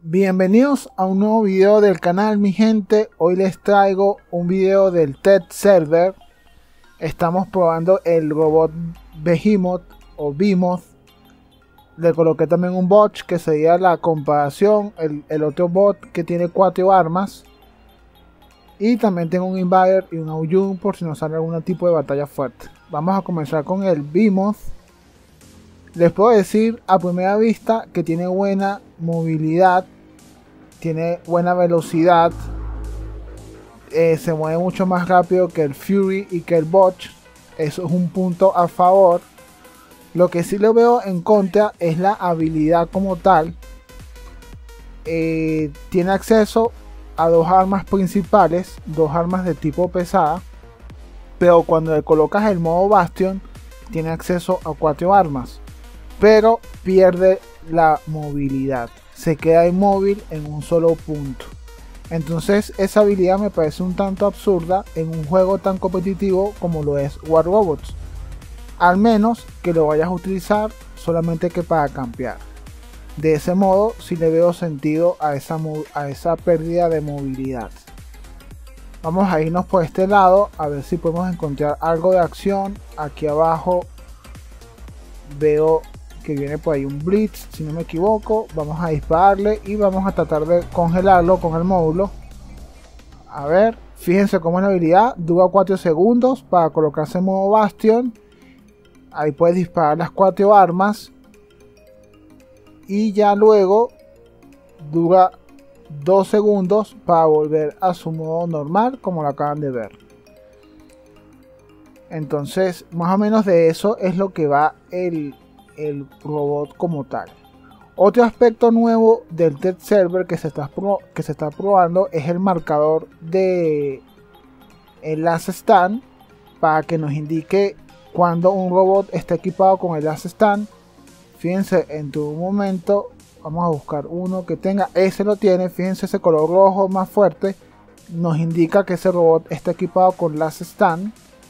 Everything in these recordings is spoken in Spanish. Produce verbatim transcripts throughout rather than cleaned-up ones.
Bienvenidos a un nuevo video del canal, mi gente. Hoy les traigo un video del test server. Estamos probando el robot Behemoth o Behemoth. Le coloqué también un bot que sería la comparación, el, el otro bot que tiene cuatro armas. Y también tengo un Invader y un Aoyun por si nos sale algún tipo de batalla fuerte. Vamos a comenzar con el Behemoth. Les puedo decir a primera vista que tiene buena movilidad, tiene buena velocidad, eh, se mueve mucho más rápido que el Fury y que el Botch. Eso es un punto a favor. Lo que sí le veo en contra es la habilidad como tal. Eh, tiene acceso a dos armas principales, dos armas de tipo pesada, pero cuando le colocas el modo Bastion tiene acceso a cuatro armas, pero pierde la movilidad, se queda inmóvil en un solo punto. Entonces esa habilidad me parece un tanto absurda en un juego tan competitivo como lo es War Robots, al menos que lo vayas a utilizar solamente que para campear. De ese modo sí le veo sentido a esa, a esa pérdida de movilidad. Vamos a irnos por este lado a ver si podemos encontrar algo de acción. Aquí abajo veo que viene por ahí un Blitz, si no me equivoco. Vamos a dispararle y vamos a tratar de congelarlo con el módulo. A ver, fíjense cómo es la habilidad. Dura cuatro segundos para colocarse en modo Bastion. Ahí puedes disparar las cuatro armas. Y ya luego dura dos segundos para volver a su modo normal, como lo acaban de ver. Entonces más o menos de eso es lo que va el, el robot como tal. Otro aspecto nuevo del test server que se está, pro, que se está probando es el marcador de el Last Stand, para que nos indique cuando un robot está equipado con el Last Stand. Fíjense, en tu momento vamos a buscar uno que tenga, ese lo tiene. Fíjense, ese color rojo más fuerte nos indica que ese robot está equipado con Last Stand,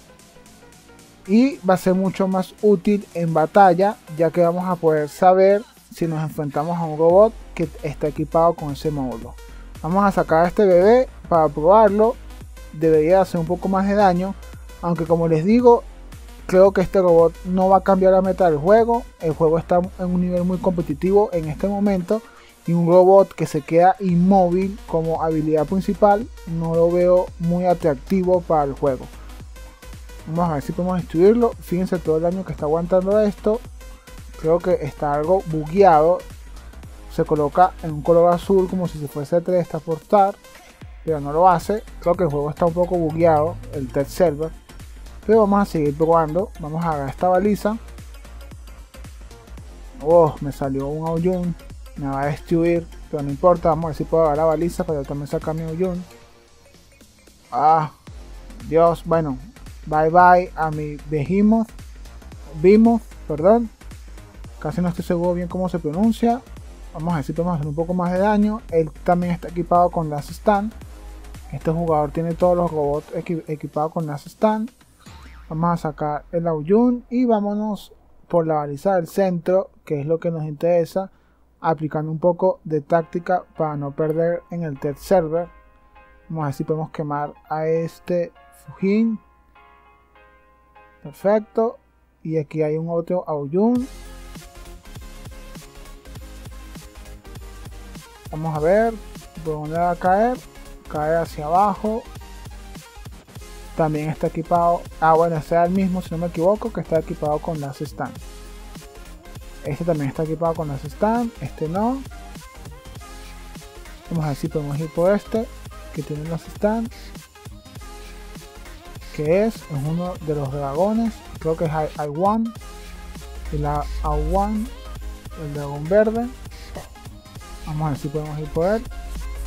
y va a ser mucho más útil en batalla, ya que vamos a poder saber si nos enfrentamos a un robot que está equipado con ese módulo. Vamos a sacar a este bebé para probarlo. Debería hacer un poco más de daño, aunque como les digo, creo que este robot no va a cambiar la meta del juego. El juego está en un nivel muy competitivo en este momento, y un robot que se queda inmóvil como habilidad principal no lo veo muy atractivo para el juego. Vamos a ver si podemos destruirlo. Fíjense todo el daño que está aguantando esto. Creo que está algo bugueado. Se coloca en un color azul como si se fuese tres transportar, pero no lo hace. Creo que el juego está un poco bugueado, el test server. Pero vamos a seguir probando. Vamos a agarrar esta baliza. Oh, me salió un Aoyun. Me va a destruir, pero no importa. Vamos a ver si puedo agarrar la baliza para yo también sacar mi Aoyun. Ah, Dios. Bueno, bye bye a mi Behemoth. Behemoth, perdón. Casi no estoy seguro bien cómo se pronuncia. Vamos a ver si podemos hacer un poco más de daño. Él también está equipado con Last Stand. Este jugador tiene todos los robots equipados con Last Stand. Vamos a sacar el Aoyun y vámonos por la baliza del centro, que es lo que nos interesa, aplicando un poco de táctica para no perder en el test server. Vamos a ver si podemos quemar a este Fujin. Perfecto. Y aquí hay un otro Aoyun. Vamos a ver por dónde va a caer. Cae hacia abajo. También está equipado. Ah, bueno, este es el mismo, si no me equivoco, que está equipado con Last Stand. Este también está equipado con Last Stand. Este no. Vamos a ver si podemos ir por este, que tiene Last Stand. Que es, es uno de los dragones. Creo que es I uno. El A uno. El dragón verde. Vamos a ver si podemos ir por él.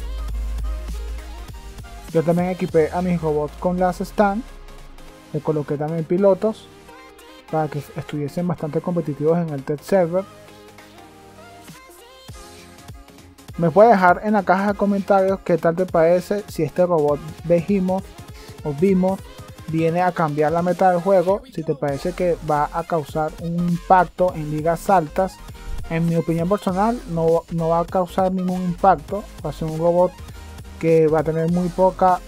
Yo también equipé a mis robots con Last Stand. Le coloqué también pilotos para que estuviesen bastante competitivos en el test server. Me puedes dejar en la caja de comentarios qué tal te parece, si este robot Behemoth o Behemoth viene a cambiar la meta del juego, si te parece que va a causar un impacto en ligas altas En mi opinión personal no, no va a causar ningún impacto. Va a ser un robot que va a tener muy poca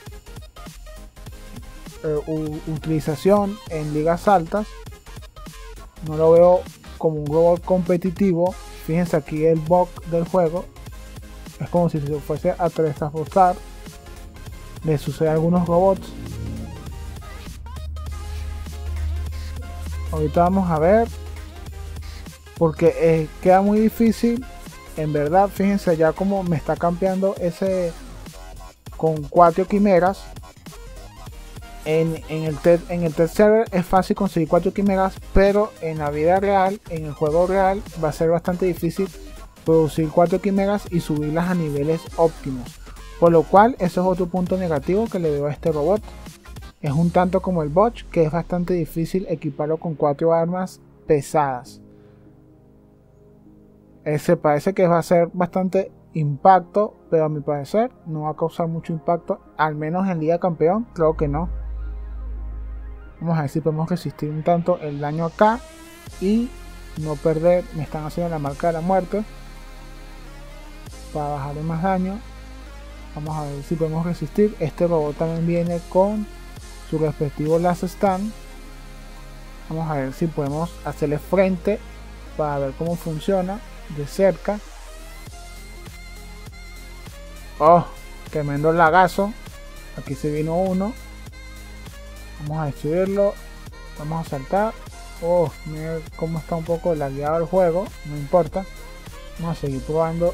eh, utilización en ligas altas. No lo veo como un robot competitivo. Fíjense aquí el bug del juego. Es como si se fuese a teletransportar. Le sucede a algunos robots. Ahorita vamos a ver. Porque eh, queda muy difícil. En verdad, fíjense ya como me está campeando ese con cuatro quimeras. En, en el test en el test server es fácil conseguir cuatro quimeras, pero en la vida real, en el juego real, va a ser bastante difícil producir cuatro quimeras y subirlas a niveles óptimos. Por lo cual, eso es otro punto negativo que le veo a este robot. Es un tanto como el Botch, que es bastante difícil equiparlo con cuatro armas pesadas. Ese parece que va a ser bastante impacto, pero a mi parecer no va a causar mucho impacto, al menos en Liga Campeón, creo que no. Vamos a ver si podemos resistir un tanto el daño acá y no perder. Me están haciendo la marca de la muerte para bajarle más daño. Vamos a ver si podemos resistir. Este robot también viene con su respectivo last stand. Vamos a ver si podemos hacerle frente para ver cómo funciona de cerca. Oh, tremendo lagazo. Aquí se vino uno. Vamos a destruirlo. Vamos a saltar. Oh, mira cómo está un poco lagueado el juego. No importa. Vamos a seguir probando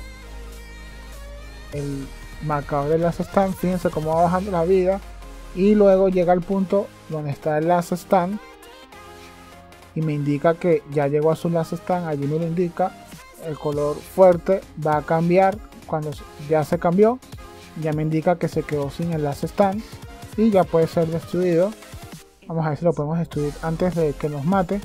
el marcador de last stand. Fíjense cómo va bajando la vida. Y luego llega al punto donde está el last stand. Y me indica que ya llegó a su last stand. Allí me lo indica. El color fuerte va a cambiar. Cuando ya se cambió, ya me indica que se quedó sin el last stand. Y ya puede ser destruido. Vamos a ver si lo podemos destruir antes de que nos mate.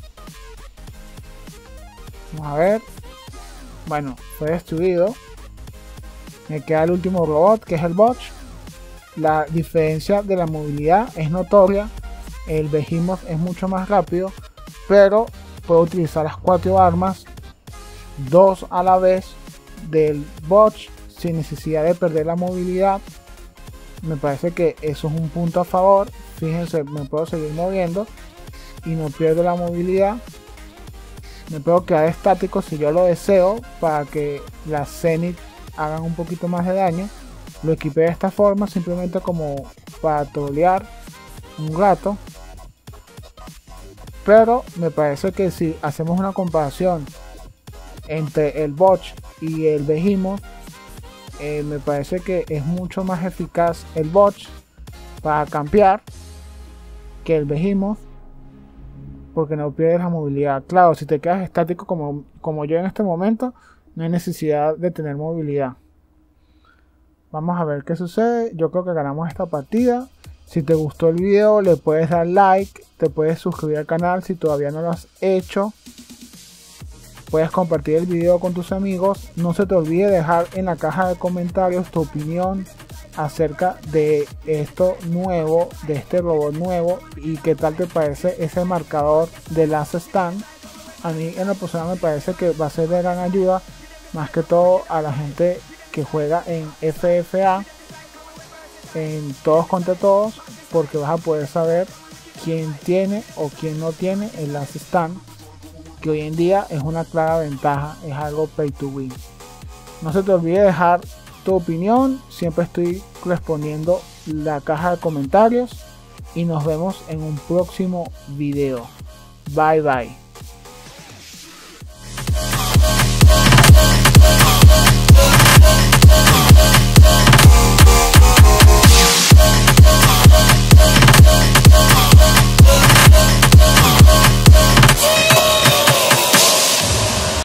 Vamos a ver. Bueno, fue destruido. Me queda el último robot, que es el Botch. La diferencia de la movilidad es notoria. El Behemoth es mucho más rápido, pero puedo utilizar las cuatro armas, dos a la vez, del Botch sin necesidad de perder la movilidad. Me parece que eso es un punto a favor. Fíjense, me puedo seguir moviendo y no pierdo la movilidad. Me puedo quedar estático si yo lo deseo, para que las Zenith hagan un poquito más de daño. Lo equipé de esta forma, simplemente como para trolear un rato. Pero me parece que si hacemos una comparación entre el Botch y el Behemoth, eh, me parece que es mucho más eficaz el Botch para campear que el Behemoth, porque no pierdes la movilidad. Claro, si te quedas estático como, como yo en este momento, no hay necesidad de tener movilidad. Vamos a ver qué sucede. Yo creo que ganamos esta partida. Si te gustó el video, le puedes dar like, te puedes suscribir al canal si todavía no lo has hecho. Puedes compartir el video con tus amigos. No se te olvide dejar en la caja de comentarios tu opinión acerca de esto nuevo, de este robot nuevo, y qué tal te parece ese marcador de last stand. A mí en lo personal me parece que va a ser de gran ayuda, más que todo a la gente que juega en F F A, en todos contra todos, porque vas a poder saber quién tiene o quién no tiene el last stand, que hoy en día es una clara ventaja, es algo pay to win. No se te olvide dejar tu opinión, siempre estoy respondiendo la caja de comentarios y nos vemos en un próximo video. Bye bye.